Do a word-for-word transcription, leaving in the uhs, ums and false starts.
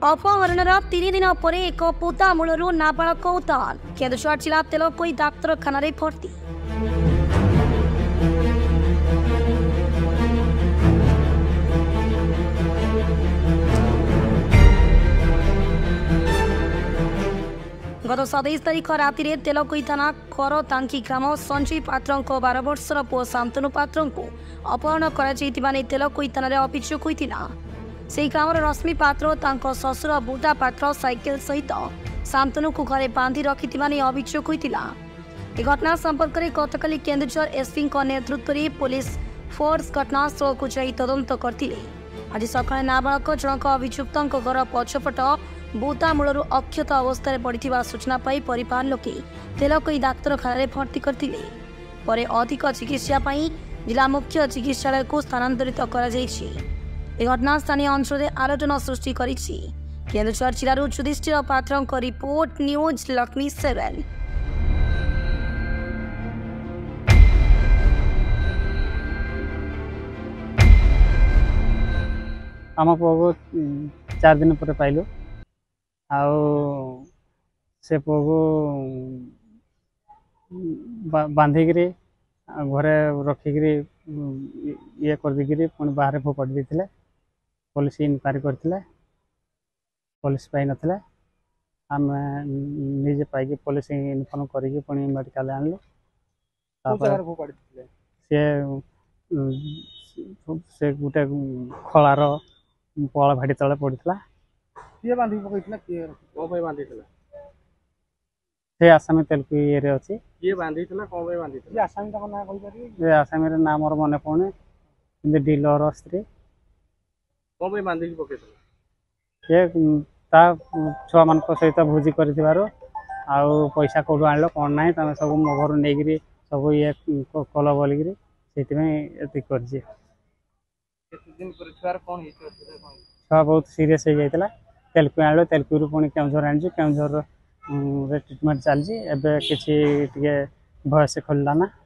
अपहरणर तीन दिन पर एक पोता मूलर नाबालक उद्धार केन्दुझर जिला तेलकोई डाक्तरखाना भर्ती। गत सतैश तारिख राति तेलकोई थाना करतांकी ग्राम संजय पात्र बार वर्षर पुओ शांतनु पात्र को अपहरण कर तेलकोई थाना अभियोग होता। से ग्रामर रश्मि पात्र तांको ससुर बुटा पात्र साइकेल सहित शांतनु को घरे बांधि रखि अभियोग होता। यह घटना संपर्क में गतकाली केन्दुझर एसपी नेतृत्व में पुलिस फोर्स घटनास्थल को जाई तदंत करते। आज सकाଳେ नाबालक जनक अभियुक्त घर पछपट बुता मूलर अक्षत अवस्था पड़ा सूचना पाई परिवार लोके तेलकोई डाक्तरखाना भर्ती करते। अधिक चिकित्सा जिला मुख्य चिकित्सालय को स्थानांतरित कर घटना स्थानीय अंचल में आलोचना सृष्टि करिछि। केन्दुझर जिलार युधिष्ठिर पात्र रिपोर्ट न्यूज लक्ष्मी सेवन। आम पुओ को चार दिन पर पाइलु आउ से पुओ को बांधिकी घरे रखिकी ये कर देकिरी पुणी बाहर फोपाड़ी देते। पुलिस इनक्वारी करते पुलिस पाई नथिले आम निजे पाई पुलिस इनफॉर्म करिकी पुणी मेडिकल आनलु। से से गोटे खलार पल भाटी तले पड़ता से आसामी तेलुगु ये अच्छी आसामी नाम मोर मन पड़े डीलर स्त्री छुआ मान सहित भोजी कर पैसा कौट आन कौन ना तुम सब मो घर नहीं सब ये कल बोलिकी से छुआ बहुत सीरीयस हो जाता। तेलुगु आन तेलुगु पुणी केन्दुझर आनी केन्दुझर ट्रिटमेंट चलती। एवं किसी भय से खोलला ना।